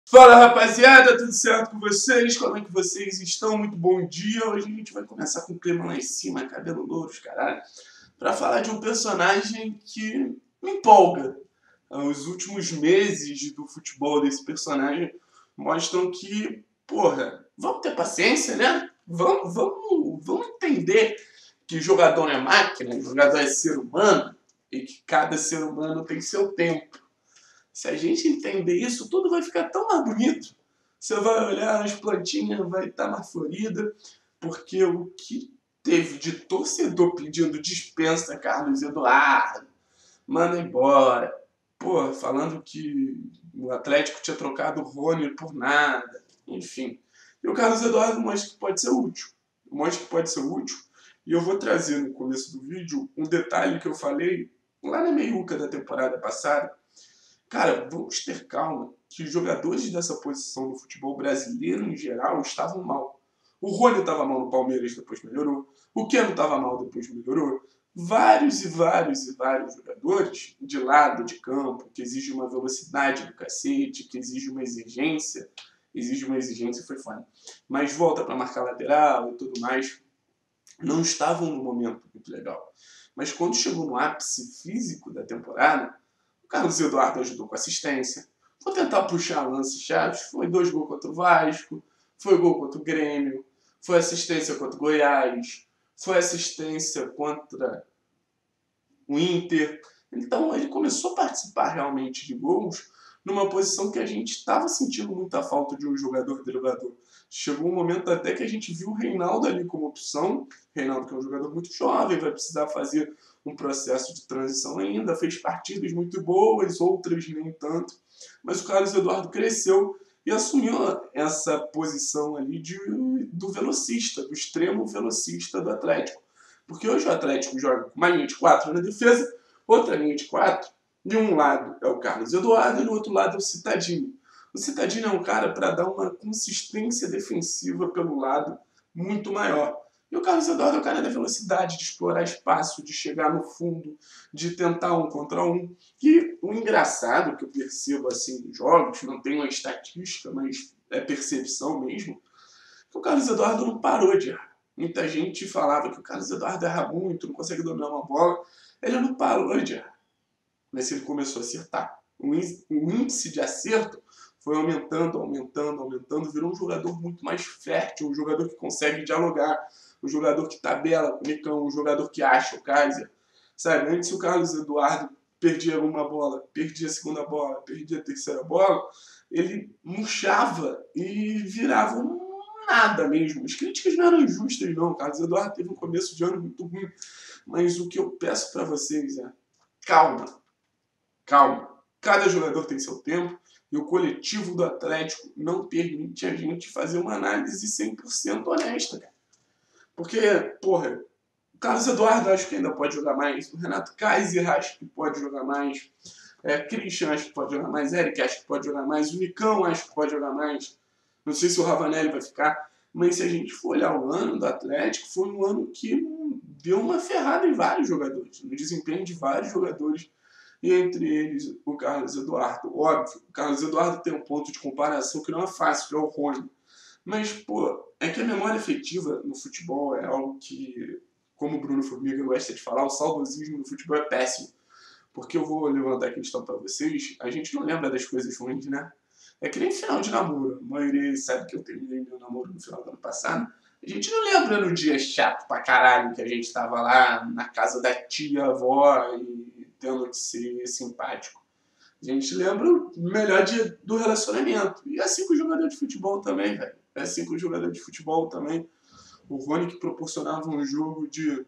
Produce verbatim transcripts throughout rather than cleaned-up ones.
Fala, rapaziada, tudo certo com vocês? Como é que vocês estão? Muito bom dia. Hoje a gente vai começar com o clima lá em cima, cabelo louro, caralho, pra falar de um personagem que me empolga. Os últimos meses do futebol desse personagem mostram que, porra, vamos ter paciência, né? Vamos, vamos, vamos entender que jogador não é máquina, jogador é ser humano e que cada ser humano tem seu tempo. Se a gente entender isso, tudo vai ficar tão mais bonito. Você vai olhar, as plantinhas vai estar mais florida, porque o que teve de torcedor pedindo dispensa Carlos Eduardo, manda embora. Pô, falando que o Atlético tinha trocado o Rony por nada. Enfim. E o Carlos Eduardo mostra que pode ser útil. Mostra que pode ser útil. E eu vou trazer no começo do vídeo um detalhe que eu falei lá na meiuca da temporada passada. Cara, vamos ter calma que os jogadores dessa posição no futebol brasileiro, em geral, estavam mal. O Rony estava mal no Palmeiras, depois melhorou. O Keno estava mal, depois melhorou. Vários e vários e vários jogadores de lado de campo, que exige uma velocidade do cacete, que exige uma exigência, exige uma exigência, foi foda. Mas volta para marcar lateral e tudo mais, não estavam num momento muito legal. Mas quando chegou no ápice físico da temporada, Carlos Eduardo ajudou com assistência. Vou tentar puxar lance chaves. Foi dois gols contra o Vasco. Foi gol contra o Grêmio. Foi assistência contra o Goiás. Foi assistência contra o Inter. Então ele começou a participar realmente de gols numa posição que a gente estava sentindo muita falta de um jogador driblador. Chegou um momento até que a gente viu o Reinaldo ali como opção. Reinaldo, que é um jogador muito jovem, vai precisar fazer um processo de transição ainda, fez partidas muito boas, outras nem tanto, mas o Carlos Eduardo cresceu e assumiu essa posição ali de, do velocista, do extremo velocista do Atlético. Porque hoje o Atlético joga com uma linha de quatro na defesa, outra linha de quatro, de um lado é o Carlos Eduardo e do outro lado é o Citadini. O Citadini é um cara para dar uma consistência defensiva pelo lado muito maior. E o Carlos Eduardo é o cara da velocidade, de explorar espaço, de chegar no fundo, de tentar um contra um. E o engraçado que eu percebo assim nos jogos, não tem uma estatística, mas é percepção mesmo, que o Carlos Eduardo não parou de errar. Muita gente falava que o Carlos Eduardo erra muito, não consegue dominar uma bola. Ele não parou de errar, mas ele começou a acertar. O índice de acerto foi aumentando, aumentando, aumentando, virou um jogador muito mais fértil, um jogador que consegue dialogar, um jogador que tabela com o Nicão, um jogador que acha o Kaiser. Sabe, antes o Carlos Eduardo perdia uma bola, perdia a segunda bola, perdia a terceira bola, ele murchava e virava um nada mesmo. As críticas não eram injustas, não. O Carlos Eduardo teve um começo de ano muito ruim, mas o que eu peço para vocês é calma, calma. Cada jogador tem seu tempo, e o coletivo do Atlético não permite a gente fazer uma análise cem por cento honesta, cara. Porque, porra, o Carlos Eduardo acho que ainda pode jogar mais, o Renato Kaiser acho que pode jogar mais, é, Christian acho que pode jogar mais, Eric acho que pode jogar mais, o Nicão acho que pode jogar mais, não sei se o Ravanelli vai ficar, mas se a gente for olhar o ano do Atlético, foi um ano que deu uma ferrada em vários jogadores, no desempenho de vários jogadores, e entre eles o Carlos Eduardo. Óbvio, o Carlos Eduardo tem um ponto de comparação que não é fácil, que é o Rony. Mas, pô, é que a memória afetiva no futebol é algo que, como o Bruno Formiga gosta de falar, o saudosismo no futebol é péssimo. Porque eu vou levantar a questão para vocês, a gente não lembra das coisas ruins, né? É que nem final de namoro. A maioria sabe que eu terminei meu namoro no final do ano passado. A gente não lembra no dia chato pra caralho que a gente tava lá na casa da tia-avó e tendo que ser simpático. A gente lembra o melhor dia do relacionamento. E é assim com o jogador de futebol também, velho. É assim com o jogador de futebol também. O Rony que proporcionava um jogo de,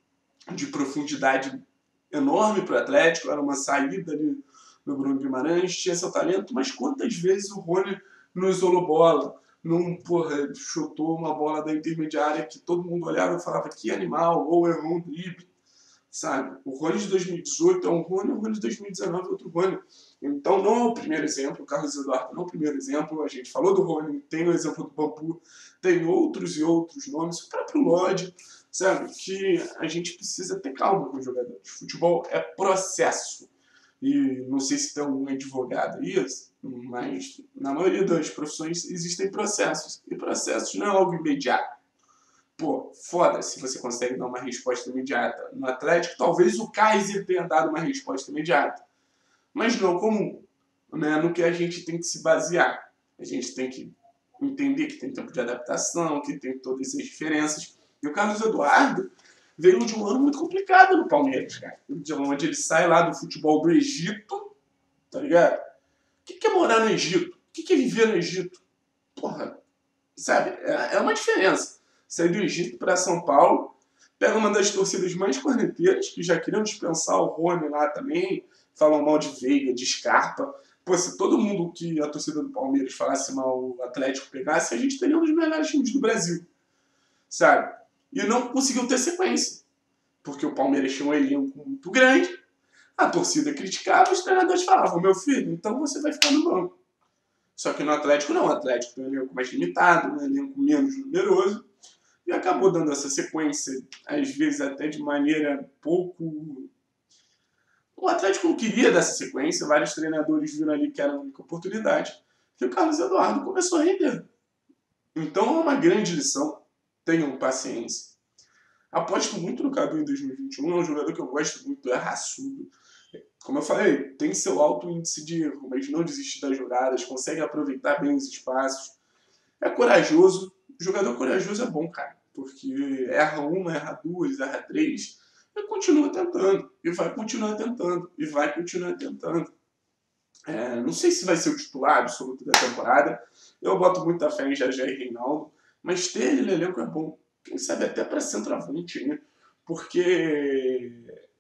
de profundidade enorme para o Atlético, era uma saída ali no Bruno Guimarães, tinha seu talento, mas quantas vezes o Rony não isolou bola, não, porra, chutou uma bola da intermediária que todo mundo olhava e falava que animal, ou errou um drible, sabe? O Rony de dois mil e dezoito é um Rony, o Rony de dois mil e dezenove é outro Rony. Então não é o primeiro exemplo, o Carlos Eduardo não é o primeiro exemplo, a gente falou do Rony, tem o exemplo do Bambu, tem outros e outros nomes, o próprio Lodge, sabe? Que a gente precisa ter calma com os jogadores. Futebol é processo. e não sei se tem algum advogado aí, mas na maioria das profissões existem processos, e processos não é algo imediato. Pô, foda se você consegue dar uma resposta imediata. No Atlético, talvez o Kaiser tenha dado uma resposta imediata, mas não comum, né? No que a gente tem que se basear. A gente tem que entender que tem tempo de adaptação, que tem todas essas diferenças. E o Carlos Eduardo veio de um ano muito complicado no Palmeiras, cara. De onde ele sai lá do futebol do Egito, tá ligado? O que é morar no Egito? O que é viver no Egito? Porra, sabe? É uma diferença. Sair do Egito para São Paulo, pega uma das torcidas mais corneteiras, que já queriam dispensar o Rony lá também, falam mal de Veiga, de Scarpa. Pô, se todo mundo que a torcida do Palmeiras falasse mal o Atlético pegasse, a gente teria um dos melhores times do Brasil, sabe? E não conseguiu ter sequência, porque o Palmeiras tinha um elenco muito grande, a torcida criticava, os treinadores falavam, meu filho, então você vai ficar no banco. Só que no Atlético não, o Atlético tem um elenco mais limitado, um elenco menos numeroso, e acabou dando essa sequência, às vezes até de maneira pouco... O Atlético não queria dessa sequência, vários treinadores viram ali que era a única oportunidade, e o Carlos Eduardo começou a render. Então é uma grande lição, tenham paciência. Aposto muito no Cadu em dois mil e vinte e um, é um jogador que eu gosto muito, é raçudo. Como eu falei, tem seu alto índice de erro, mas não desiste das jogadas, consegue aproveitar bem os espaços, é corajoso. Jogador corajoso é bom, cara, porque erra uma, erra duas, erra três, e continua tentando, e vai continuar tentando, e vai continuar tentando. É, não sei se vai ser o titular absoluto da temporada, eu boto muita fé em Jajé e Reinaldo, mas ter ele no elenco é bom, quem sabe até para centroavante, né? Porque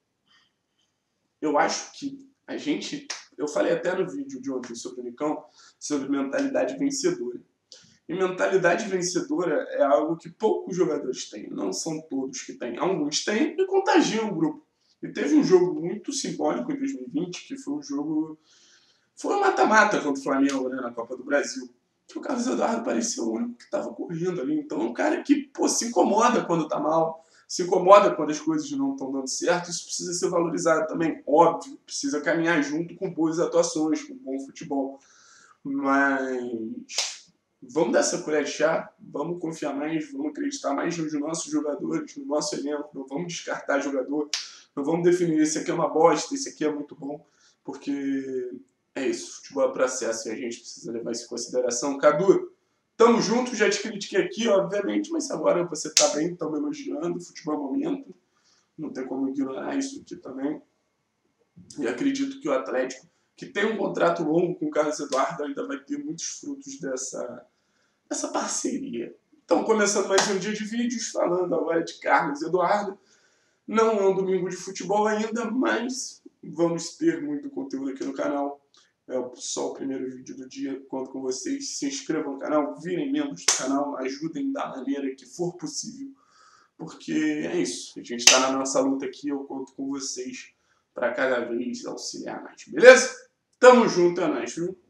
eu acho que a gente, eu falei até no vídeo de ontem sobre o Nicão, sobre mentalidade vencedora. E mentalidade vencedora é algo que poucos jogadores têm, não são todos que têm. Alguns têm e contagiam o grupo. E teve um jogo muito simbólico em dois mil e vinte, que foi um jogo... Foi um mata-mata contra o Flamengo, né, na Copa do Brasil. Que o Carlos Eduardo parecia o único que estava correndo ali. Então é um cara que, pô, se incomoda quando tá mal, se incomoda quando as coisas não estão dando certo. Isso precisa ser valorizado também, óbvio. Precisa caminhar junto com boas atuações, com bom futebol. Mas... vamos dar essa colher de chá, vamos confiar mais, vamos acreditar mais nos nossos jogadores, no nosso elenco, não vamos descartar jogador, não vamos definir esse aqui é uma bosta, esse aqui é muito bom, porque é isso, futebol é processo e a gente precisa levar isso em consideração. Cadu, tamo junto, já te critiquei aqui, obviamente, mas agora você tá bem, estamos elogiando, futebol é momento, não tem como ignorar isso aqui também, e acredito que o Atlético, que tem um contrato longo com o Carlos Eduardo, ainda vai ter muitos frutos dessa, dessa parceria. Então, começando mais um dia de vídeos, falando agora de Carlos Eduardo. Não é um domingo de futebol ainda, mas vamos ter muito conteúdo aqui no canal. É só o primeiro vídeo do dia, conto com vocês. Se inscrevam no canal, virem membros do canal, ajudem da maneira que for possível. Porque é isso, a gente está na nossa luta aqui, eu conto com vocês para cada vez auxiliar mais, beleza? Tamo junto, é nóis, viu?